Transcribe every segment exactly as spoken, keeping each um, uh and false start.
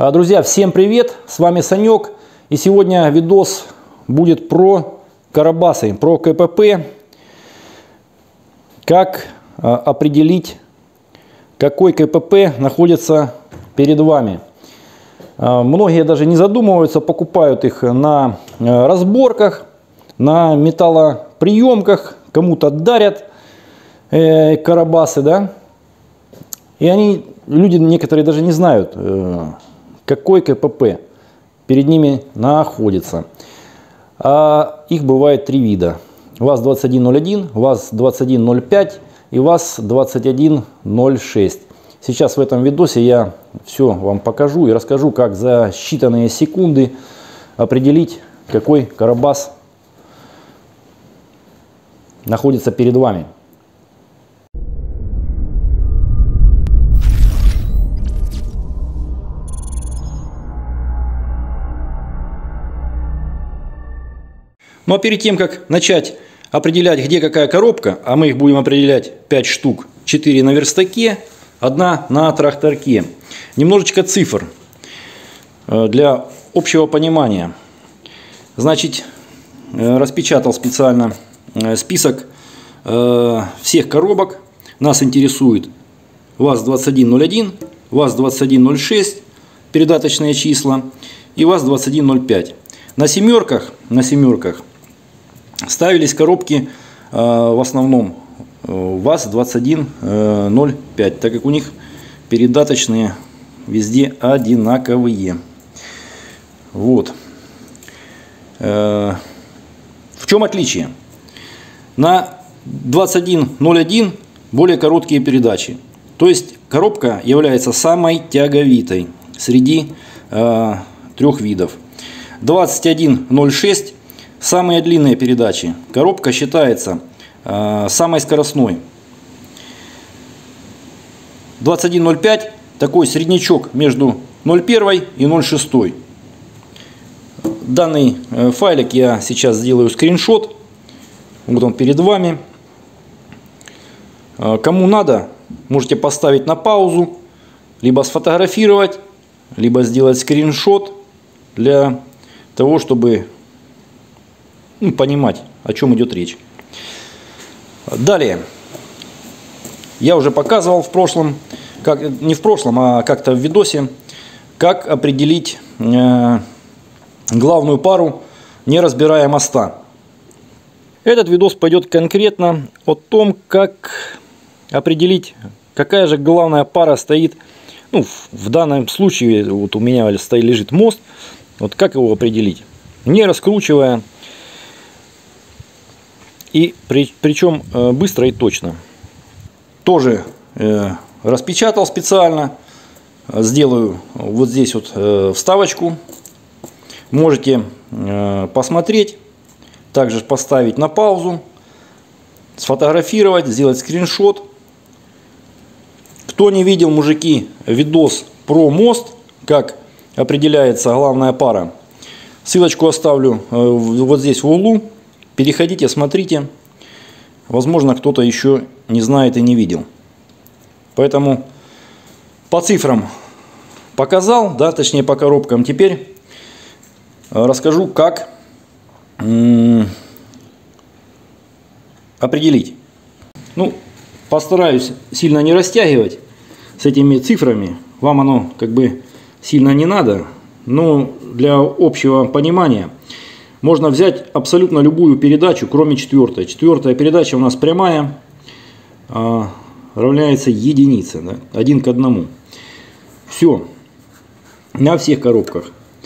Друзья, всем привет! С вами Санек. И сегодня видос будет про карабасы, про КПП. Как определить, какой КПП находится перед вами. Многие даже не задумываются, покупают их на разборках, на металлоприемках, кому-то дарят э, карабасы, да. И они, люди некоторые даже не знают, э, какой КПП перед ними находится. А их бывает три вида. ВАЗ двадцать один ноль один, ВАЗ двадцать один ноль пять и ВАЗ двадцать один ноль шесть. Сейчас в этом видосе я все вам покажу и расскажу, как за считанные секунды определить, какой карабас находится перед вами. Ну а перед тем, как начать определять, где какая коробка, а мы их будем определять пять штук, четыре на верстаке, одна на тракторке. Немножечко цифр для общего понимания. Значит, распечатал специально список всех коробок. Нас интересует ВАЗ двадцать один ноль один, ВАЗ двадцать один ноль шесть, передаточные числа, и ВАЗ двадцать один ноль пять. На семерках, на семерках ставились коробки в основном ВАЗ двадцать один ноль пять, так как у них передаточные везде одинаковые. Вот. В чем отличие? На двадцать один ноль один более короткие передачи. То есть коробка является самой тяговитой среди э, трех видов. двадцать один ноль шесть самые длинные передачи. Коробка считается э, самой скоростной. двадцать один ноль пять такой среднячок между ноль один и ноль шесть. Данный э, файлик я сейчас сделаю скриншот. Вот он перед вами. Э, кому надо, можете поставить на паузу, либо сфотографировать, либо сделать скриншот для того, чтобы ну, понимать, о чем идет речь. Далее. Я уже показывал в прошлом, как, не в прошлом, а как-то в видосе, как определить э, главную пару, не разбирая моста. Этот видос пойдет конкретно о том, как определить, какая же главная пара стоит. Ну, в данном случае вот у меня стоит, лежит мост. Вот как его определить, не раскручивая, и при, причем э, быстро и точно. Тоже э, распечатал специально, сделаю вот здесь вот э, вставочку. Можете э, посмотреть, также поставить на паузу, сфотографировать, сделать скриншот. Кто не видел, мужики, видос про мост, как определяется главная пара, ссылочку оставлю э, вот здесь в углу. Переходите, смотрите. Возможно, кто-то еще не знает и не видел. Поэтому по цифрам показал, да, точнее по коробкам. Теперь расскажу, как м- определить. Ну, постараюсь сильно не растягивать с этими цифрами. Вам оно как бы сильно не надо. Но для общего понимания можно взять абсолютно любую передачу, кроме четвертой. Четвертая передача у нас прямая, а, равняется единице, да? Один к одному. Все. На всех коробках.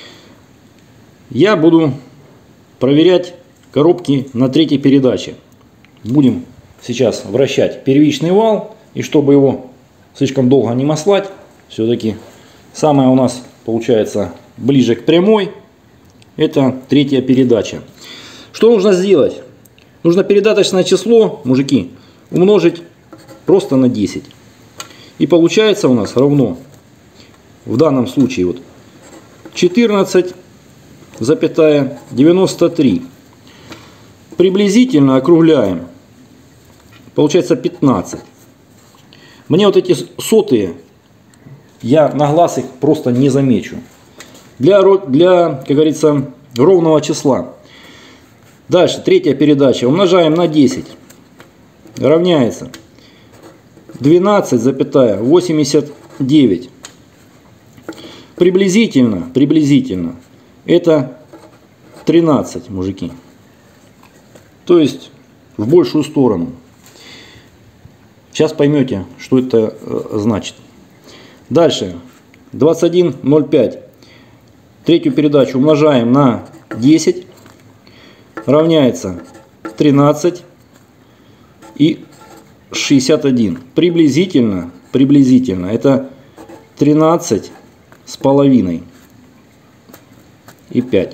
Я буду проверять коробки на третьей передаче. Будем сейчас вращать первичный вал. И чтобы его слишком долго не маслать, все-таки самое у нас получается ближе к прямой. Это третья передача. Что нужно сделать? Нужно передаточное число, мужики, умножить просто на десять. И получается у нас равно, в данном случае, вот четырнадцать девяносто три. Приблизительно округляем. Получается пятнадцать. Мне вот эти сотые я на глаз их просто не замечу. Для, для, как говорится, ровного числа. Дальше, третья передача. Умножаем на десять. Равняется двенадцать целых восемьдесят девять. Приблизительно, приблизительно, это тринадцать, мужики. То есть в большую сторону. Сейчас поймете, что это э, значит. Дальше, двадцать один ноль пять. Третью передачу умножаем на десять. Равняется тринадцать и шестьдесят один. Приблизительно, приблизительно, это тринадцать с половиной и пять.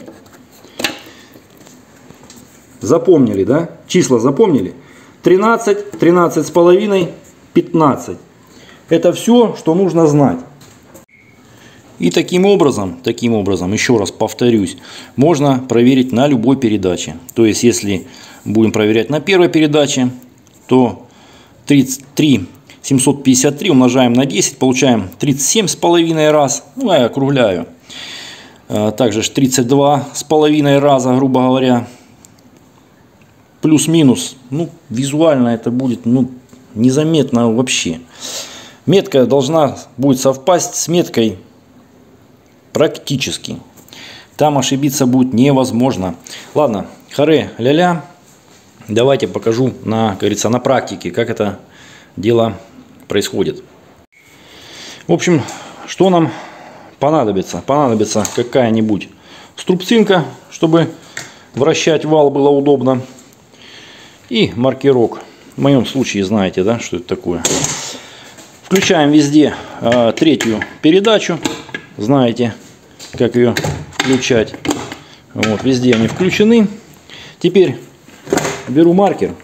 Запомнили, да? Числа запомнили? тринадцать, тринадцать с половиной, пятнадцать. Это все, что нужно знать. И таким образом, таким образом, еще раз повторюсь, можно проверить на любой передаче. То есть, если будем проверять на первой передаче, то тридцать три семьсот пятьдесят три умножаем на десять, получаем тридцать семь с половиной раз. Ну, я округляю. Также тридцать два с половиной раза, грубо говоря. Плюс-минус. Ну, визуально это будет, ну, незаметно вообще. Метка должна будет совпасть с меткой практически. Там ошибиться будет невозможно. Ладно, харе ля-ля. Давайте покажу на, как говорится, на практике, как это дело происходит. В общем, что нам понадобится? Понадобится какая-нибудь струбцинка, чтобы вращать вал было удобно. И маркерок. В моем случае знаете, да, что это такое. Включаем везде э, третью передачу. Знаете, как ее включать. Вот, везде они включены. Теперь беру маркер.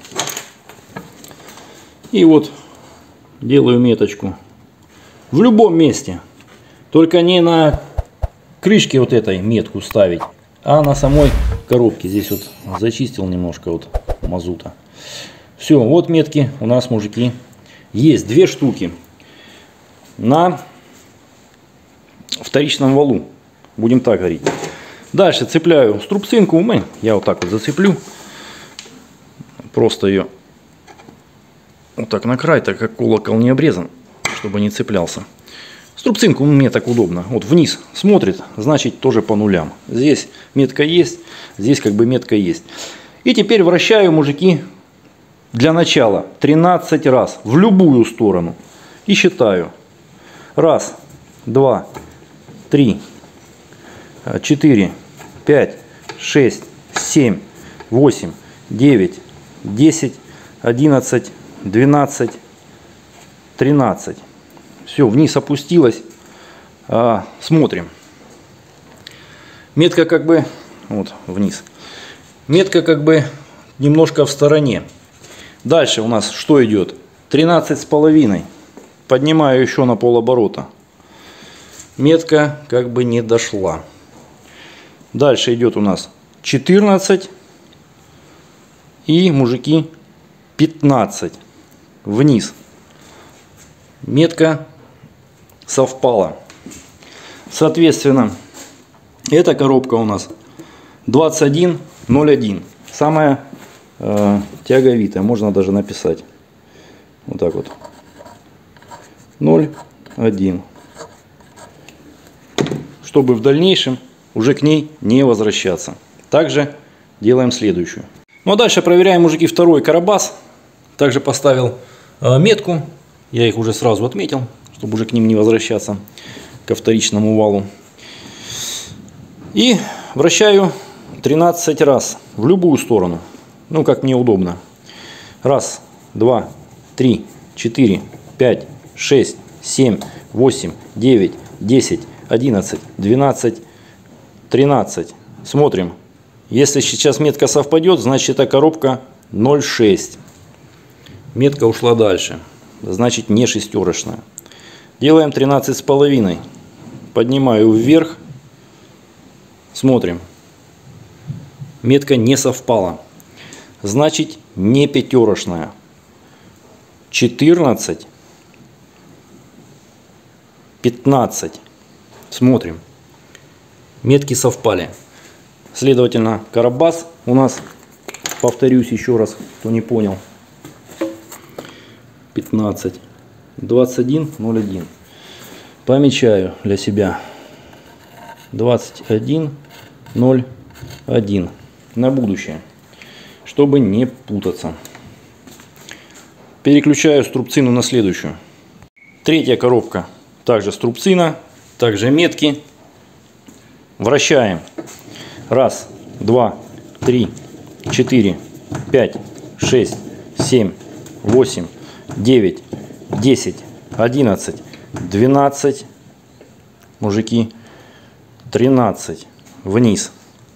И вот делаю меточку. В любом месте. Только не на крышке вот этой метку ставить, а на самой коробке. Здесь вот зачистил немножко вот мазута. Все, вот метки у нас, мужики, есть. Две штуки на вторичном валу. Будем так говорить. Дальше цепляю струбцинку. Я вот так вот зацеплю. Просто ее вот так на край, так как колокол не обрезан, чтобы не цеплялся. Струбцинку мне так удобно. Вот вниз смотрит, значит тоже по нулям. Здесь метка есть, здесь как бы метка есть. И теперь вращаю, мужики, для начала тринадцать раз в любую сторону. И считаю. Раз, два, три, четыре, пять, шесть, семь, восемь, девять, десять, одиннадцать, двенадцать, тринадцать. Все, вниз опустилась. А, смотрим. Метка как бы вот вниз. Метка как бы немножко в стороне. Дальше у нас что идет? тринадцать с половиной. Поднимаю еще на полоборота. Метка как бы не дошла. Дальше идет у нас четырнадцать. И, мужики, пятнадцать. Вниз. Метка совпала. Соответственно, эта коробка у нас двадцать один ноль один. Самая э, тяговитая. Можно даже написать. Вот так вот. ноль один. Чтобы в дальнейшем уже к ней не возвращаться. Также делаем следующую. Ну а дальше проверяем, мужики, второй карабас. Также поставил э, метку. Я их уже сразу отметил, чтобы уже к ним не возвращаться, ко вторичному валу. И вращаю тринадцать раз в любую сторону. Ну, как мне удобно. Раз, два, три, четыре, пять, шесть, семь, восемь, девять, десять, одиннадцать, двенадцать, тринадцать. Смотрим. Если сейчас метка совпадет, значит эта коробка ноль шесть. Метка ушла дальше. Значит не шестерочная. Делаем тринадцать с половиной. Поднимаю вверх. Смотрим. Метка не совпала. Значит не пятерочная. четырнадцать пятнадцать. Смотрим. Метки совпали. Следовательно, Карабас у нас, повторюсь еще раз, кто не понял, пятнадцать. двадцать один ноль один. Помечаю для себя. двадцать один ноль один. На будущее. Чтобы не путаться. Переключаю струбцину на следующую. Третья коробка. Также струбцина. Также метки. Вращаем. Раз, два, три, четыре, пять, шесть, семь, восемь, девять, десять, одиннадцать, двенадцать. Мужики. тринадцать. Вниз.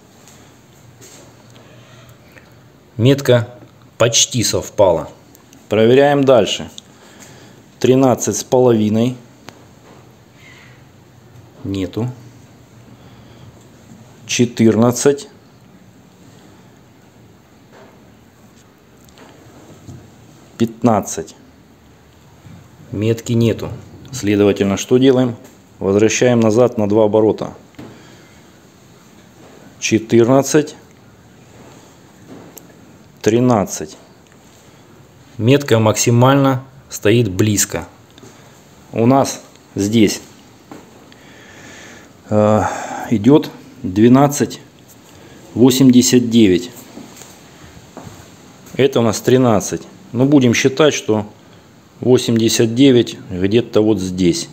Метка почти совпала. Проверяем дальше. тринадцать с половиной. Нету. четырнадцать. пятнадцать. Метки нету. Следовательно, что делаем? Возвращаем назад на два оборота. четырнадцать. тринадцать. Метка максимально стоит близко. У нас здесь э, идет двенадцать восемьдесят девять. Это у нас тринадцать. Но будем считать, что восемьдесят девять где-то вот здесь.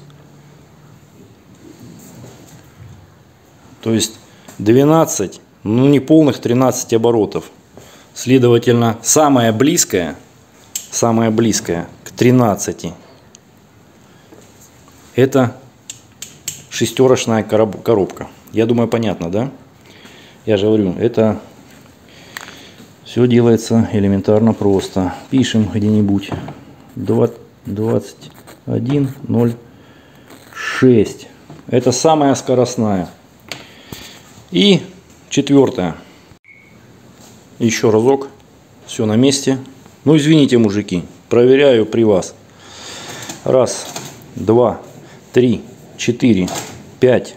То есть двенадцать, ну не полных тринадцать оборотов. Следовательно, самое близкое, самое близкое к тринадцати это шестерочная коробка. Я думаю, понятно, да? Я же говорю, это все делается элементарно просто. Пишем где-нибудь двадцать один ноль шесть. Это самая скоростная. И четвертая. Еще разок. Все на месте. Ну, извините, мужики. Проверяю при вас. Раз, два, три, четыре, пять,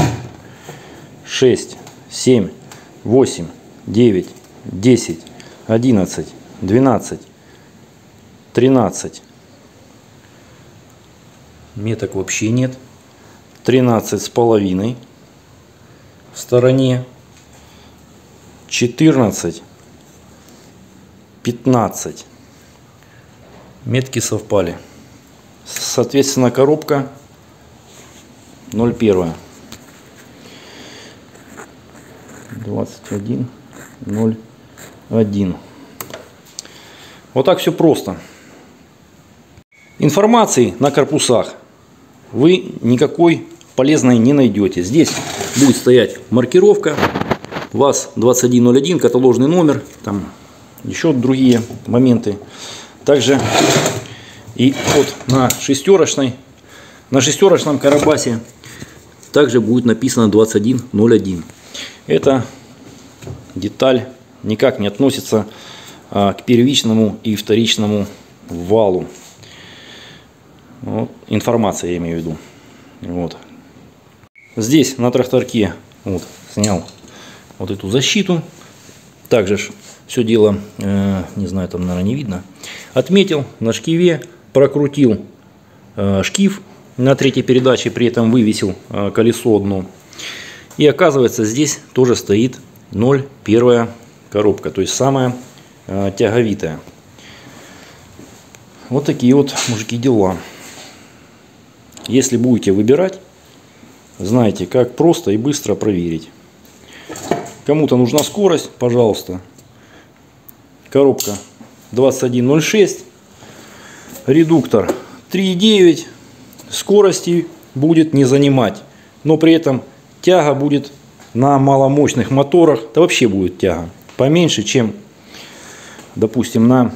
шесть, семь, восемь, девять, десять, одиннадцать, двенадцать, тринадцать. Меток вообще нет. тринадцать с половиной. В стороне. четырнадцать. пятнадцать. Метки совпали. Соответственно, коробка ноль один. двадцать один ноль один. Вот так все просто. Информации на корпусах вы никакой полезной не найдете. Здесь будет стоять маркировка ВАЗ двадцать один ноль один, каталожный номер, там еще другие моменты. Также и вот на шестерочной, на шестерочном Карабасе также будет написано двадцать один ноль один. Эта деталь никак не относится а, к первичному и вторичному валу. Вот, информация, я имею в виду. Вот. Здесь на тракторке вот, снял вот эту защиту. Также все дело, э, не знаю, там, наверное, не видно. Отметил на шкиве, прокрутил э, шкив на третьей передаче, при этом вывесил э, колесо одно. И оказывается, здесь тоже стоит ноль один коробка, то есть самая э, тяговитая. Вот такие вот, мужики, дела. Если будете выбирать, знаете, как просто и быстро проверить. Кому-то нужна скорость, пожалуйста. Коробка двадцать один ноль шесть. Редуктор три и девять. Скорости будет не занимать. Но при этом тяга будет на маломощных моторах. Да вообще будет тяга поменьше, чем, допустим, на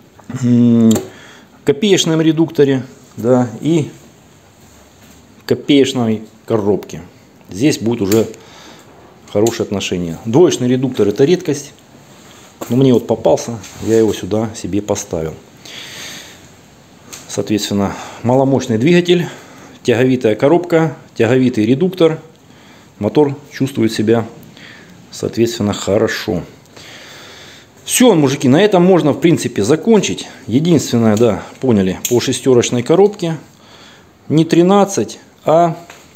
копеечном редукторе, да, и копеечной коробке. Здесь будет уже хорошее отношение. Двоечный редуктор — это редкость. Но мне вот попался, я его сюда себе поставил. Соответственно, маломощный двигатель, тяговитая коробка, тяговитый редуктор. Мотор чувствует себя, соответственно, хорошо. Все, мужики, на этом можно, в принципе, закончить. Единственное, да, поняли, по шестерочной коробке не тринадцать, а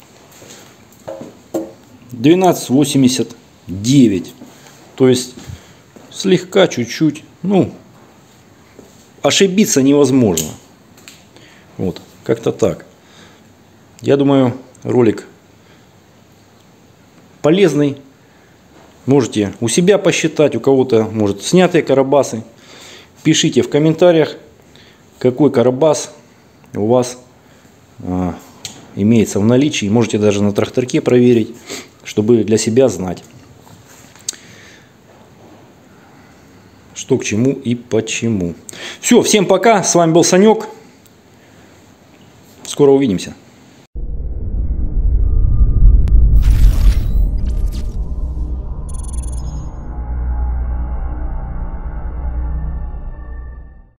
двенадцать восемьдесят девять. То есть слегка, чуть-чуть, ну, ошибиться невозможно. Вот, как-то так. Я думаю, ролик полезный. Можете у себя посчитать, у кого-то, может, снятые карабасы. Пишите в комментариях, какой карабас у вас а, имеется в наличии. Можете даже на тракторке проверить, чтобы для себя знать, что к чему и почему. Все, всем пока. С вами был Санек. Скоро увидимся.